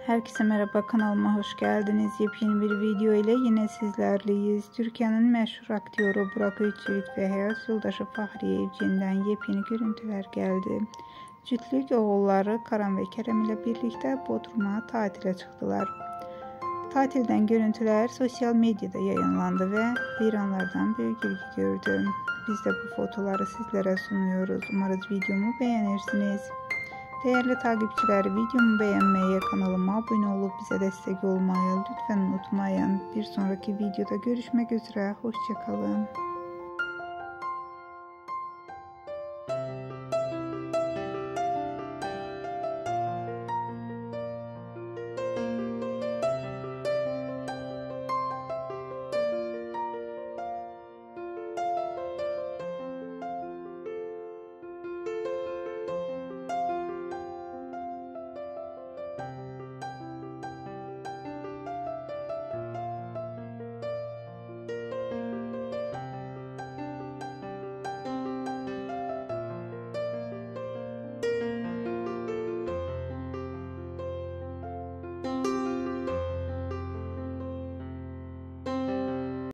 Herkese merhaba, kanalıma hoş geldiniz. Yepyeni bir video ile yine sizlerleyiz. Türkiye'nin meşhur aktörü Burak Özçivit ve hayat yoldaşı Fahriye Evcen'den yepyeni görüntüler geldi. Cütlük oğulları Karan ve Kerem ile birlikte Bodrum'a tatile çıktılar. Tatilden görüntüler sosyal medyada yayınlandı ve hayranlardan büyük ilgi gördü. Biz de bu fotoları sizlere sunuyoruz. Umarız videomu beğenirsiniz. Değerli takipçiler, videomu beğenmeyi, kanalıma abone olup bize destek olmayı lütfen unutmayın. Bir sonraki videoda görüşmek üzere. Hoşça kalın.